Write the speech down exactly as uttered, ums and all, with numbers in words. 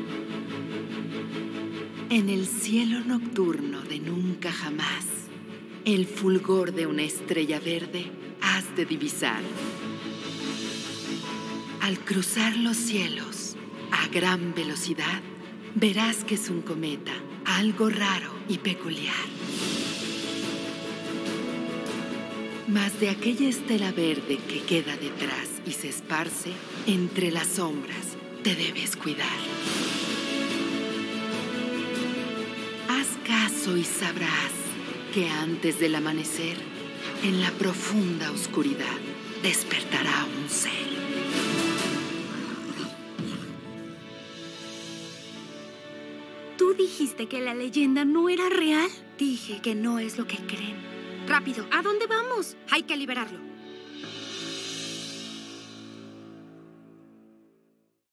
En el cielo nocturno de nunca jamás, el fulgor de una estrella verde has de divisar. Al cruzar los cielos a gran velocidad, verás que es un cometa, algo raro y peculiar. Mas de aquella estela verde que queda detrás y se esparce entre las sombras, te debes cuidar. Haz caso y sabrás que antes del amanecer, en la profunda oscuridad, despertará un ser. ¿Tú dijiste que la leyenda no era real? Dije que no es lo que creen. Rápido, ¿a dónde vamos? Hay que liberarlo.